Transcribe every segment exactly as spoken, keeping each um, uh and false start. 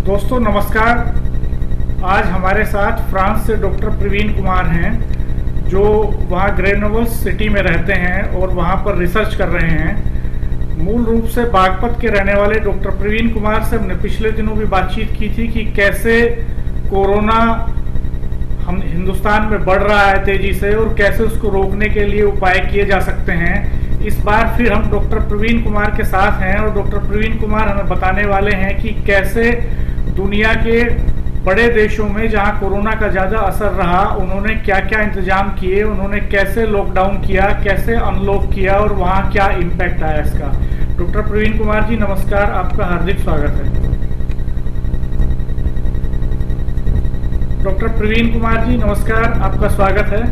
दोस्तों नमस्कार। आज हमारे साथ फ्रांस से डॉक्टर प्रवीण कुमार हैं, जो वहाँ ग्रेनोबल्स सिटी में रहते हैं और वहाँ पर रिसर्च कर रहे हैं। मूल रूप से बागपत के रहने वाले डॉक्टर प्रवीण कुमार से हमने पिछले दिनों भी बातचीत की थी कि कैसे कोरोना हम हिंदुस्तान में बढ़ रहा है तेजी से और कैसे उसको रोकने के लिए उपाय किए जा सकते हैं। इस बार फिर हम डॉक्टर प्रवीण कुमार के साथ हैं और डॉक्टर प्रवीण कुमार हमें बताने वाले हैं कि कैसे दुनिया के बड़े देशों में जहां कोरोना का ज़्यादा असर रहा, उन्होंने क्या क्या इंतजाम किए, उन्होंने कैसे लॉकडाउन किया, कैसे अनलॉक किया और वहां क्या इम्पैक्ट आया इसका। डॉक्टर प्रवीण कुमार जी नमस्कार, आपका हार्दिक स्वागत है। डॉक्टर प्रवीण कुमार जी नमस्कार, आपका स्वागत है।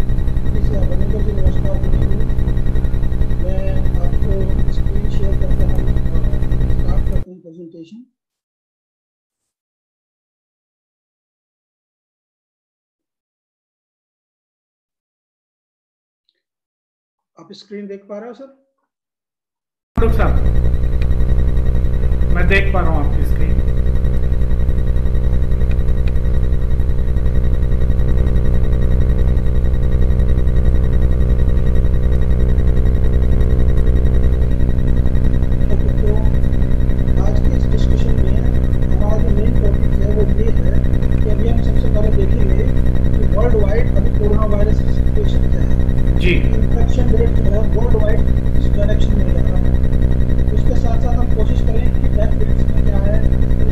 मैं आपको स्क्रीन शेयर करके हम स्टार्ट करते हैं प्रेजेंटेशन। आप स्क्रीन देख पा रहे हो सर? डॉक्टर साहब मैं देख पा रहा हूँ आपकी स्क्रीन। इन्फेक्शन रेट जो है वर्ल्ड वाइड इस डायरेक्शन में जा रहा है। उसके साथ साथ हम कोशिश करें कि डेथ रेट्स में क्या है।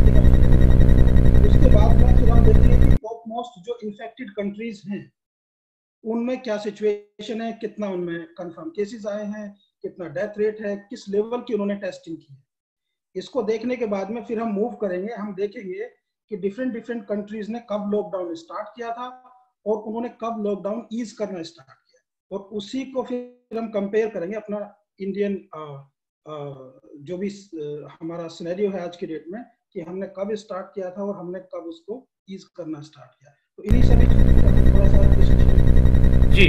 उसके बाद में फिर हम देखेंगे कि टॉप मोस्ट जो इन्फेक्टेड कंट्रीज हैं उनमें क्या सिचुएशन है, कितना उनमें कंफर्म केसेस आए हैं, कितना डेथ रेट है, किस लेवल की उन्होंने टेस्टिंग की है। इसको देखने के बाद में फिर हम मूव करेंगे, हम देखेंगे कि डिफरेंट डिफरेंट कंट्रीज ने कब लॉकडाउन स्टार्ट किया था और उन्होंने कब लॉकडाउन ईज करना स्टार्ट किया, और उसी को फिर हम कंपेयर करेंगे अपना इंडियन जो भी हमारा सिनेरियो है आज की डेट में कि हमने कब स्टार्ट किया था और हमने कब उसको ईज करना स्टार्ट किया। तो इन्हीं सभी चीजों का थोड़ा सा डिस्कशन जी।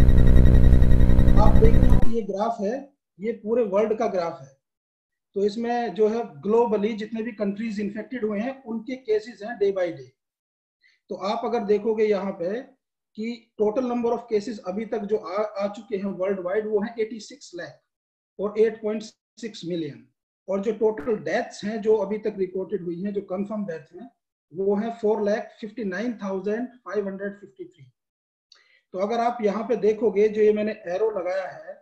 आप देख रहे हो ये ग्राफ है, ये पूरे वर्ल्ड का ग्राफ है। तो इसमें जो है ग्लोबली जितने भी कंट्रीज इन्फेक्टेड हुए हैं उनके केसेस हैं डे बाय डे। तो आप अगर देखोगे यहाँ पे कि टोटल नंबर ऑफ केसेस अभी तक जो आ, आ चुके हैं वर्ल्ड वाइड वो है छियासी लाख और आठ पॉइंट छह मिलियन, और जो टोटल डेथ्स हैं जो अभी तक रिपोर्टेड हुई हैं, जो कंफर्म डेथ हैं, वो है four lakh fifty nine thousand five hundred fifty three. तो अगर आप यहाँ पे देखोगे जो ये मैंने एरो लगाया है,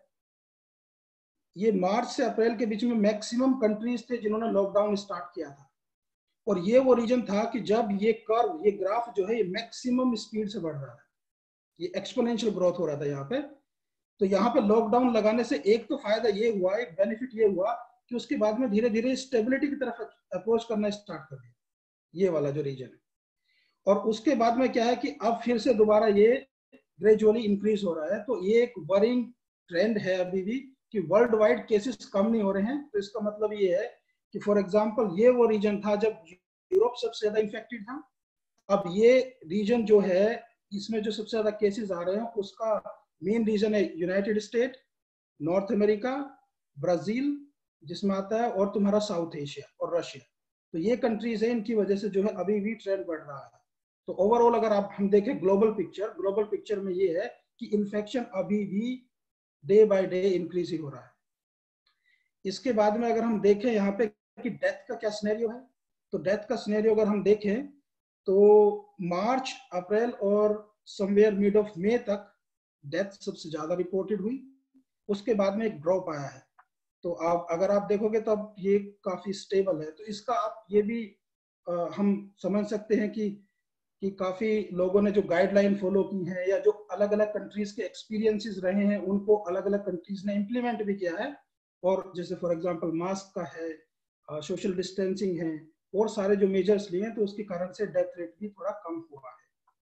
ये मार्च से अप्रैल के बीच में मैक्सिमम कंट्रीज थे जिन्होंने लॉकडाउन स्टार्ट किया था, और ये वो रीजन था कि जब ये कर्व, ये ग्राफ जो है ये मैक्सिमम स्पीड से बढ़ रहा है, ये एक्सपोनेंशियल ग्रोथ हो रहा था यहाँ पे। तो यहाँ पे लॉकडाउन लगाने से एक तो फायदा ये हुआ, एक बेनिफिट ये हुआ कि उसके बाद में धीरे धीरे स्टेबिलिटी की तरफ अप्रोच करना स्टार्ट कर दिया, ये वाला जो रीजन है। और उसके बाद में क्या है कि अब फिर से दोबारा ये ग्रेजुअली इंक्रीज हो रहा है। तो ये एक वरिंग ट्रेंड है अभी भी कि वर्ल्ड वाइड केसेस कम नहीं हो रहे हैं। तो इसका मतलब ये है कि फॉर एग्जांपल ये वो रीजन था जब यूरोप सबसे ज्यादा इन्फेक्टेड था, अब ये रीजन जो है इसमें जो सबसे ज्यादा केसेस आ रहे हैं उसका मेन रीजन है United State, North America, Brazil जिसमें आता है, और तुम्हारा साउथ एशिया और रशिया। तो ये कंट्रीज है, इनकी वजह से जो है अभी भी ट्रेंड बढ़ रहा है। तो ओवरऑल अगर आप हम देखें ग्लोबल पिक्चर, ग्लोबल पिक्चर में ये है कि इन्फेक्शन अभी भी डे बाय डे इंक्रीज ही हो रहा है। इसके बाद में अगर हम देखें यहाँ पे कि डेथ का क्या सिनेरियो है, तो डेथ का सिनेरियो अगर हम देखें तो मार्च, अप्रैल और समवेयर मिड ऑफ मई तक डेथ सबसे ज्यादा रिपोर्टेड हुई। उसके बाद में एक ड्रॉप आया है। तो आप अगर आप देखोगे तो अब ये काफी स्टेबल है। तो इसका आप ये भी आ, हम समझ सकते हैं कि कि काफी लोगों ने जो गाइडलाइन फॉलो की है या जो अलग अलग कंट्रीज के एक्सपीरियंसेस रहे हैं उनको अलग अलग कंट्रीज ने इम्प्लीमेंट भी किया है। और जैसे फॉर एग्जांपल मास्क का है, सोशल डिस्टेंसिंग है, और सारे जो मेजर्स लिए हैं, तो उसके कारण से डेथ रेट भी थोड़ा कम हुआ है।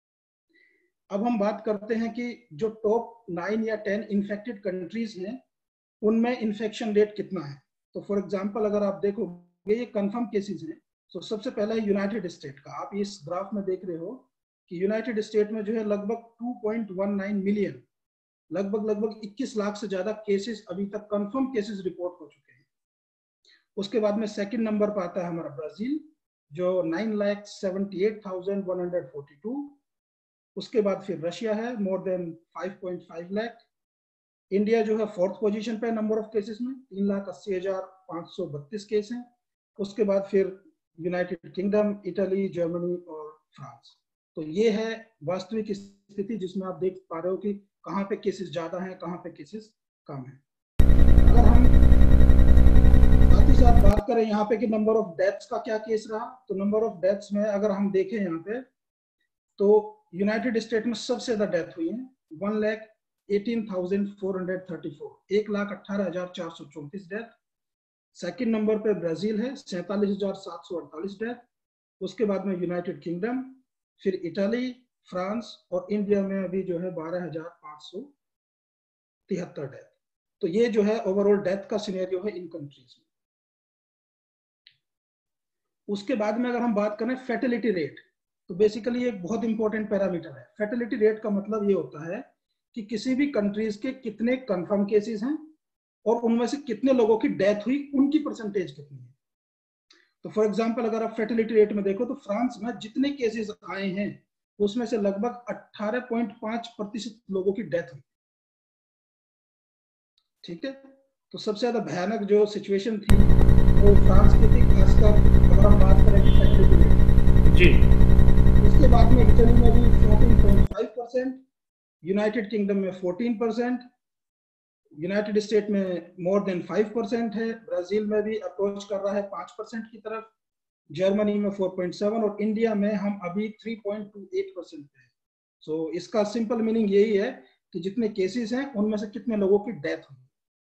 अब हम बात करते हैं कि जो टॉप नाइन या टेन इन्फेक्टेड कंट्रीज हैं उनमें इन्फेक्शन रेट कितना है। तो फॉर एग्जांपल अगर आप देखोगे ये कंफर्म केसेस हैं, तो सबसे पहला है यूनाइटेड स्टेट का। आप इस ग्राफ में देख रहे हो कि यूनाइटेड स्टेट में जो है लगभग two point one nine million, लगभग लगभग इक्कीस लाख से ज्यादा केसेस अभी तक कंफर्म केसेस रिपोर्ट हो चुके हैं। उसके बाद में सेकंड नंबर पर आता है हमारा ब्राजील, जो nine lakh seventy eight thousand one hundred forty two. उसके बाद फिर रशिया है more than five point five lakh. India जो है फोर्थ पोजीशन पे नंबर ऑफ केसेस में, तीन लाख अस्सी हजार पाँच सौ बत्तीस केस हैं। उसके बाद फिर यूनाइटेड किंगडम, इटली, जर्मनी और फ्रांस। तो ये है वास्तविक स्थिति जिसमें आप देख पा रहे हो कि कहाँ पे केसेस ज्यादा हैं, कहाँ पे केसेस कम हैं। अगर हम साथ ही साथ बात करें यहाँ पे कि नंबर ऑफ डेथ्स का क्या केस रहा, तो नंबर ऑफ डेथ्स में अगर हम देखें यहाँ पे तो यूनाइटेड स्टेट में सबसे ज्यादा डेथ हुई है, one lakh eighteen thousand four hundred thirty four, एक लाख अट्ठारह हजार चार सौ चौंतीस डेथ। सेकंड नंबर पे ब्राजील है, सैंतालीस हजार सात सौ अड़तालीस डेथ। उसके बाद में यूनाइटेड किंगडम, फिर इटली, फ्रांस और इंडिया में अभी जो है बारह हजार पाँच सौ तिहत्तर डेथ। तो ये जो है ओवरऑल डेथ का सिनेरियो है इन कंट्रीज में। उसके बाद में अगर हम बात करें फैटेलिटी रेट, तो बेसिकली एक बहुत इंपॉर्टेंट पैरामीटर है। फैटेलिटी रेट का मतलब ये होता है कि किसी भी कंट्रीज के कितने कंफर्म केसेस हैं और उनमें से कितने लोगों की डेथ हुई, उनकी परसेंटेज कितनी है। तो फॉर एग्जांपल अगर आप फैटेलिटी रेट में देखो तो फ्रांस में जितने केसेस आए हैं उसमें से लगभग अठारह पॉइंट पाँच प्रतिशत लोगों की डेथ हुई। ठीक है, तो सबसे ज्यादा भयानक जो सिचुएशन थी वो फ्रांस की थी, खासकर अगर हम बात करें फैटेलिटी रेट जी। उसके बाद में इटली में भी चौदह पॉइंट पाँच परसेंट, यूनाइटेड किंगडम में चौदह परसेंट, यूनाइटेड स्टेट में मोर देन फाइव परसेंट है, ब्राजील में भी अप्रोच कर रहा है पाँच परसेंट की तरफ, जर्मनी में फोर पॉइंट सेवन और इंडिया में हम अभी three point two eight percent पे है। सो इसका सिंपल मीनिंग यही है कि जितने केसेस हैं उनमें से कितने लोगों की डेथ हुई।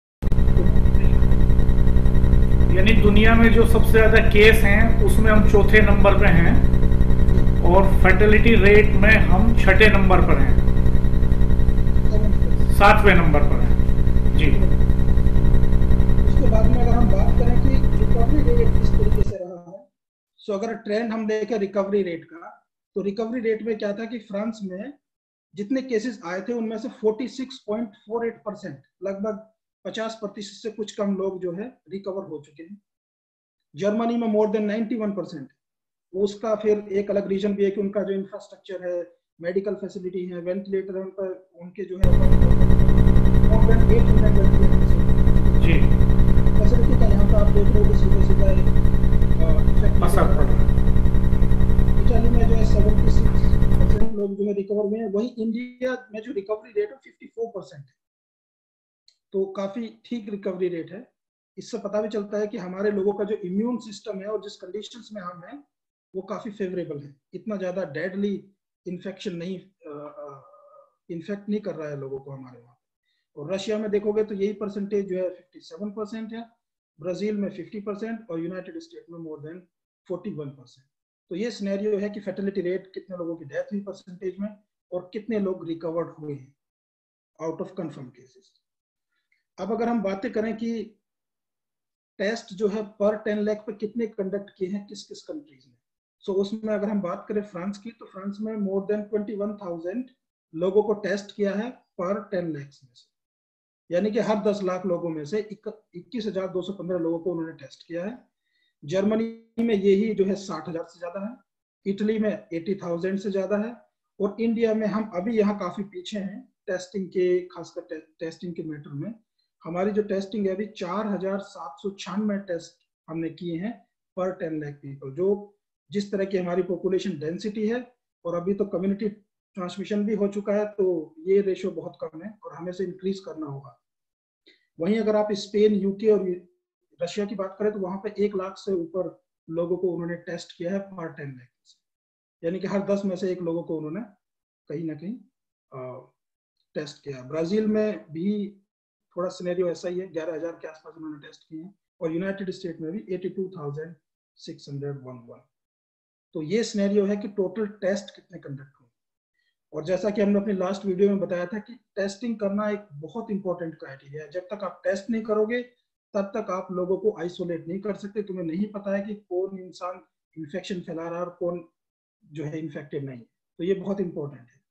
यानी दुनिया में जो सबसे ज्यादा केस हैं उसमें हम चौथे नंबर पे हैं और फर्टिलिटी रेट में हम छठे नंबर पर हैं, सातवें नंबर पर हैं। जी। उसके बाद में अगर हम बात करें कि रिकवरी रेट किस तरीके से रहा है, सो अगर ट्रेंड हम देखें रिकवरी रेट का, तो रिकवरी रेट में क्या था कि फ्रांस में जितने केसेस आए थे उनमें से छियालीस पॉइंट चार आठ परसेंट, लगभग पचास प्रतिशत से कुछ कम लोग जो है रिकवर हो चुके हैं। जर्मनी में मोर देन इक्यानवे परसेंट। उसका फिर एक अलग रीजन भी है कि उनका जो इंफ्रास्ट्रक्चर है, मेडिकल फैसिलिटी है, वेंटिलेटर उन पर उनके जो है मोर देन आठ सौ वेंटिलेटर जी फैसिलिटी का यहाँ पे आप देख रहे हो कि सीधे सीधा इफेक्ट असर पड़ रहा है। इटली में जो है छिहत्तर परसेंट लोग जो है रिकवर हुए हैं, वही इंडिया में जो रिकवरी रेट है चौवन परसेंट है। तो काफी ठीक रिकवरी रेट है। इससे पता भी चलता है कि हमारे लोगों का जो इम्यून सिस्टम है और जिस कंडीशंस में हम हैं वो काफी फेवरेबल है, इतना ज्यादा डेडली इन्फेक्शन नहीं इन्फेक्ट नहीं कर रहा है लोगों को हमारे वहाँ। और रशिया में देखोगे तो यही परसेंटेज जो है सत्तावन परसेंट है, ब्राजील में पचास परसेंट और यूनाइटेड स्टेट में मोर देन इकतालीस परसेंट। तो ये सिनेरियो है कि फर्टिलिटी रेट, कितने लोगों की डेथ हुई परसेंटेज में और कितने लोग रिकवर्ड हुए हैं आउट ऑफ कंफर्म केसेस। अब अगर हम बातें करें कि टेस्ट जो है पर टेन लाख पे कितने कंडक्ट किए हैं किस किस कंट्रीज में, सो so, उसमें अगर हम बात करें फ्रांस की, तो फ्रांस में मोर देन इक्कीस हज़ार लोगों को टेस्ट किया है पर टेन लाख में से, यानी कि हर दस लाख लोगों में से इक्कीस हजार दो सौ पंद्रह लोगों को उन्होंने टेस्ट किया है। जर्मनी में यही जो है साठ हजार से ज्यादा है, इटली में अस्सी हज़ार से ज्यादा है और इंडिया में हम अभी यहाँ काफी पीछे हैं टेस्टिंग के, खासकर टे, टेस्टिंग के मैटर में। हमारी जो टेस्टिंग है अभी चार हजार सात सौ छियानवे टेस्ट हमने किए हैं पर टेन लाख पीपल, जो जिस तरह की हमारी पॉपुलेशन डेंसिटी है और अभी तो कम्युनिटी ट्रांसमिशन भी हो चुका है, तो ये रेशियो बहुत कम है और हमें से इंक्रीज करना होगा। वहीं अगर आप स्पेन, यूके और रशिया की बात करें तो वहां पे एक लाख से ऊपर लोगों को उन्होंने टेस्ट किया है पर टेन लाख से, यानी कि हर दस में से एक लोगों को उन्होंने कहीं ना कहीं टेस्ट किया। ब्राजील में भी थोड़ा सिनेरियो ऐसा ही है, ग्यारह हजार के आसपास उन्होंने टेस्ट किए हैं और यूनाइटेड स्टेट में भी बयासी हजार छह सौ इलेवन। तो ये सिनेरियो है कि टोटल टेस्ट कितने कंडक्ट हुए। और जैसा कि हमने अपनी लास्ट वीडियो में बताया था कि टेस्टिंग करना एक बहुत इंपॉर्टेंट क्राइटेरिया है। जब तक आप टेस्ट नहीं करोगे तब तक आप लोगों को आइसोलेट नहीं कर सकते। तुम्हें नहीं पता है कि कौन इंसान इन्फेक्शन फैला रहा है और कौन जो है इन्फेक्टेड नहीं है, तो ये बहुत इंपॉर्टेंट है।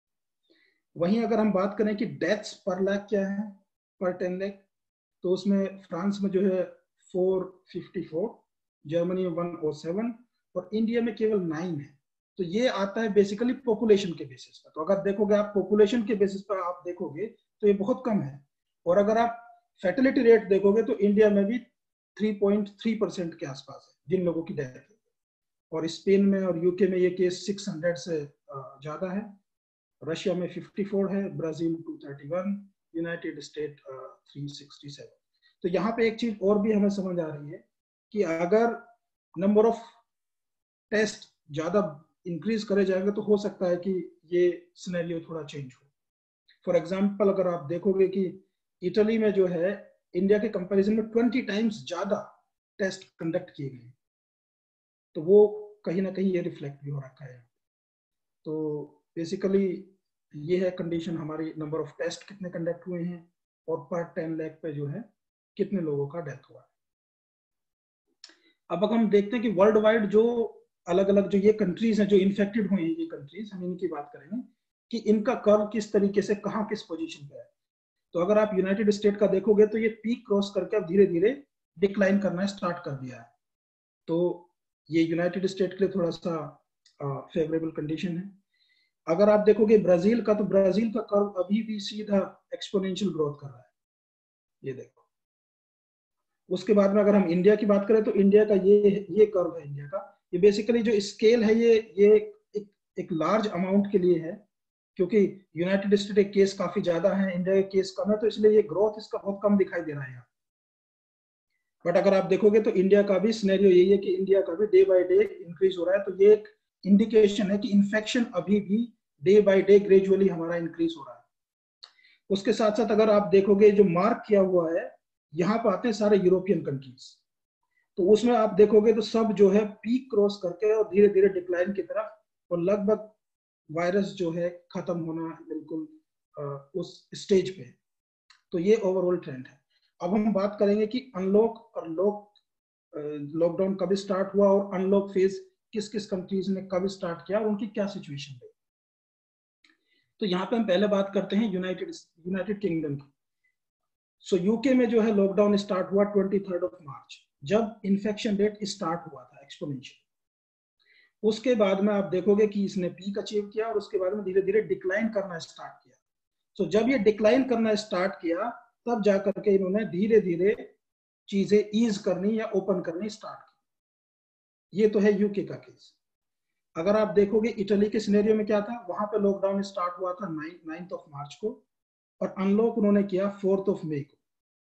वहीं अगर हम बात करें कि डेथ्स पर लाख क्या है पर टेन लाख, तो उसमें फ्रांस में जो है चार सौ चौवन, जर्मनी में एक सौ सात, और इंडिया में केवल नाइन है। तो ये आता है बेसिकली पॉपुलेशन के बेसिस पर। तो अगर देखोगे आप पॉपुलेशन के बेसिस पर आप देखोगे तो ये बहुत कम है। और अगर आप फैटिलिटी रेट देखोगे तो इंडिया में भी थ्री पॉइंट थ्री परसेंट के आसपास है जिन लोगों की डेथ है, और स्पेन में और यूके में ये केस सिक्स हंड्रेड से ज्यादा है, रशिया में फिफ्टी फोर है, Brazil two thirty one, United State three sixty seven. तो यहाँ पे एक चीज और भी हमें समझ आ रही है कि अगर नंबर ऑफ टेस्ट ज्यादा इंक्रीज करे जाएंगे तो हो सकता है कि ये सिनेरियो थोड़ा चेंज हो। फॉर एग्जांपल अगर आप देखोगे कि इटली में जो है इंडिया के कंपैरिजन में ट्वेंटी टाइम्स ज्यादा टेस्ट कंडक्ट किए गए, तो वो कहीं ना कहीं ये रिफ्लेक्ट भी हो रखा है। तो बेसिकली ये है कंडीशन हमारी, नंबर ऑफ टेस्ट कितने कंडक्ट हुए हैं और पर टेन लाख पे जो है कितने लोगों का डेथ हुआ। अब अगर हम देखते हैं कि वर्ल्ड वाइड जो अलग अलग जो ये कंट्रीज हैं जो इन्फेक्टेड हुए हैं, ये कंट्रीज हम इनकी बात करेंगे कि इनका कर्व किस तरीके से कहाँ किस पोजीशन पे है। तो अगर आप यूनाइटेड स्टेट का देखोगे तो ये पीक क्रॉस करके अब धीरे धीरे डिक्लाइन करना स्टार्ट कर दिया है। तो ये यूनाइटेड स्टेट के लिए थोड़ा सा फेवरेबल कंडीशन है। अगर आप देखोगे ब्राजील का, तो ब्राजील का कर्व अभी भी सीधा एक्सपोनेंशियल ग्रोथ कर रहा है, ये देखो। उसके बाद में अगर हम इंडिया की बात करें तो इंडिया का ये ये कर्व है इंडिया का। ये बेसिकली जो स्केल है ये ये एक, एक लार्ज अमाउंट के लिए है, क्योंकि यूनाइटेड स्टेट के केस काफी ज्यादा है, इंडिया के केस कम है, तो इसलिए ये ग्रोथ इसका बहुत कम दिखाई दे रहा है यहाँ। बट अगर आप देखोगे तो इंडिया का भी सिनेरियो यही है कि इंडिया का भी डे बाय डे इंक्रीज हो रहा है। तो ये एक इंडिकेशन है कि इन्फेक्शन अभी भी डे बाय डे ग्रेजुअली हमारा इंक्रीज हो रहा है। उसके साथ साथ अगर आप देखोगे जो मार्क किया हुआ है, यहाँ पर आते हैं सारे यूरोपियन कंट्रीज, तो उसमें आप देखोगे तो सब जो है पीक क्रॉस करके और धीरे धीरे डिक्लाइन की तरफ, और लगभग वायरस जो है खत्म होना बिल्कुल उस स्टेज पे। तो ये ओवरऑल ट्रेंड है। अब हम बात करेंगे कि अनलॉक और लॉक लॉकडाउन कब स्टार्ट हुआ और अनलॉक फेज किस किस कंट्रीज ने कब स्टार्ट किया और उनकी क्या सिचुएशन रही। तो यहाँ पे हम पहले बात करते हैं यूनाइटेड यूनाइटेड किंगडम की। सो यूके में जो है लॉकडाउन स्टार्ट हुआ ट्वेंटी थर्ड ऑफ मार्च, जब इन्फेक्शन रेट स्टार्ट हुआ था एक्सपोनेंशियल। उसके बाद में आप देखोगे कि इसने पीक अचीव किया और उसके बाद में धीरे धीरे डिक्लाइन करना स्टार्ट किया। सो जब ये डिक्लाइन करना स्टार्ट किया तब जाकर के इन्होंने धीरे धीरे चीजें ईज करनी या ओपन करनी स्टार्ट की। ये तो है यूके का केस। अगर आप देखोगे इटली के सिनेरियो में क्या था, वहां पे लॉकडाउन स्टार्ट हुआ था नाइन्थ ऑफ मार्च को और अनलॉक उन्होंने किया फोर्थ ऑफ मई को।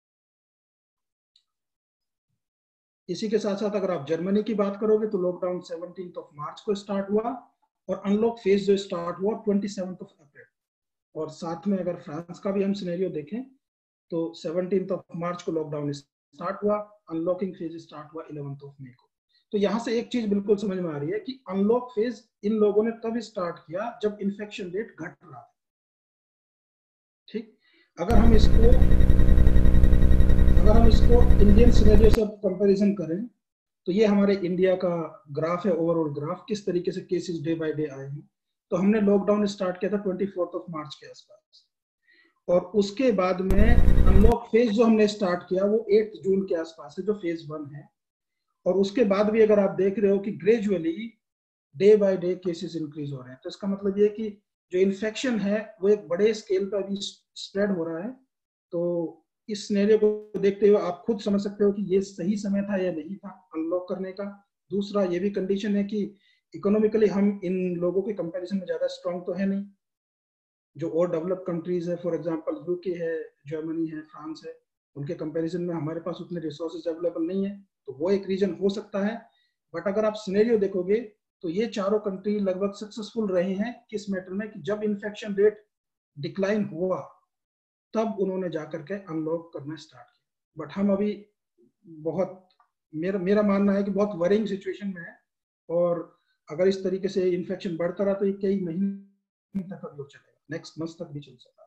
इसी के साथ साथ अगर आप जर्मनी की बात करोगे तो लॉकडाउन सेवनटीन्थ ऑफ मार्च को स्टार्ट हुआ और अनलॉक फेज जो स्टार्ट हुआ ट्वेंटी सेवन्थ ऑफ अप्रैल। और साथ में अगर फ्रांस का भी हम सिनेरियो देखें तो सेवनटीन्थ ऑफ मार्च को लॉकडाउन स्टार्ट हुआ, अनलॉकिंग फेज स्टार्ट हुआ इलेवेंथ ऑफ मई को। तो यहां से एक चीज बिल्कुल समझ में आ रही है कि अनलॉक फेज इन लोगों ने तब स्टार्ट किया जब इन्फेक्शन रेट घट रहा था। ठीक, अगर हम इसको अगर हम इसको इंडियन सिनेरियो से कंपैरिजन करें तो ये हमारे इंडिया का ग्राफ है, ओवरऑल ग्राफ, किस तरीके से केसेस डे बाय डे आए हैं। तो हमने लॉकडाउन स्टार्ट किया था ट्वेंटी फोर्थ ऑफ मार्च के आसपास, और उसके बाद में अनलॉक फेज जो हमने स्टार्ट किया वो एट जून के आसपास है, जो फेज वन है। और उसके बाद भी अगर आप देख रहे हो कि gradually day by day cases increase हो रहे हैं, तो इसका मतलब ये कि जो इन्फेक्शन है वो एक बड़े स्केल पर अभी स्प्रेड हो रहा है। तो इस सिनेरियो को देखते हुए आप खुद समझ सकते हो कि ये सही समय था या नहीं था अनलॉक करने का। दूसरा ये भी कंडीशन है कि इकोनॉमिकली हम इन लोगों के कंपैरिजन में ज्यादा स्ट्रांग तो है नहीं। जो और डेवलप कंट्रीज है, फॉर एग्जांपल यूके है, जर्मनी है, फ्रांस है, उनके कंपैरिजन में हमारे पास उतने रिसोर्सेज अवेलेबल नहीं है, तो वो एक रीजन हो सकता है। बट अगर आप सिनेरियो देखोगे तो ये चारों कंट्री लगभग सक्सेसफुल रहे हैं किस मैटर में, कि जब इन्फेक्शन रेट डिक्लाइन हुआ तब उन्होंने जाकर के अनलॉक करना स्टार्ट किया। बट हम अभी बहुत, मेरा मेरा मानना है कि बहुत वरिंग सिचुएशन में है, और अगर इस तरीके से इन्फेक्शन बढ़ता रहा तो ये कई महीने तक अभी चलेगा, नेक्स्ट मंथ तक भी चल सकता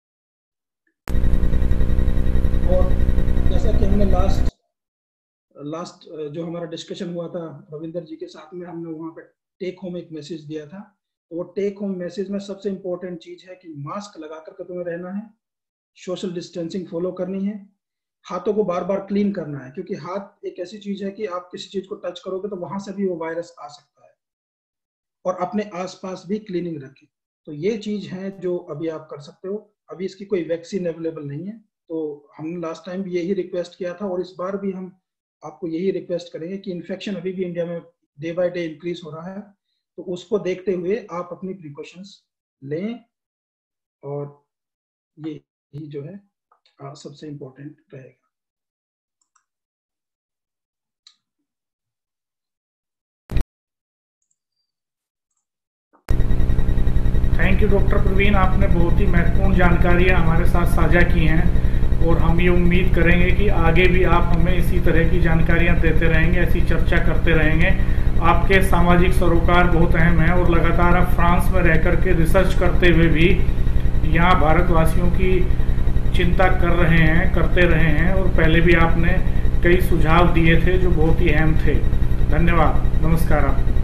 है। और जैसा कि हमने लास्ट लास्ट जो हमारा डिस्कशन हुआ था रविंदर जी के साथ में, हमने वहां पे टेक होम एक मैसेज दिया था। तो वो टेक होम मैसेज में सबसे इंपॉर्टेंट चीज है कि मास्क लगा करके तुम्हें रहना है, सोशल डिस्टेंसिंग फॉलो करनी है, हाथों को बार बार क्लीन करना है, क्योंकि हाथ एक ऐसी चीज है कि आप किसी चीज को टच करोगे तो वहां से भी वो वायरस आ सकता है। और अपने आसपास भी क्लीनिंग रखें। तो ये चीज है जो अभी आप कर सकते हो। अभी इसकी कोई वैक्सीन अवेलेबल नहीं है, तो हमने लास्ट टाइम भी यही रिक्वेस्ट किया था और इस बार भी हम आपको यही रिक्वेस्ट करेंगे कि इन्फेक्शन अभी भी इंडिया में डे बाय डे इंक्रीज हो रहा है, तो उसको देखते हुए आप अपनी प्रिकॉशंस लें, और ये ही जो है सबसे इम्पोर्टेंट रहेगा। थैंक यू डॉक्टर प्रवीण, आपने बहुत ही महत्वपूर्ण जानकारियां हमारे साथ साझा की हैं और हम ये उम्मीद करेंगे कि आगे भी आप हमें इसी तरह की जानकारियां देते रहेंगे, ऐसी चर्चा करते रहेंगे। आपके सामाजिक सरोकार बहुत अहम है और लगातार आप फ्रांस में रह कर के रिसर्च करते हुए भी यहाँ भारतवासियों की चिंता कर रहे हैं, करते रहे हैं, और पहले भी आपने कई सुझाव दिए थे जो बहुत ही अहम थे। धन्यवाद, नमस्कार आपको।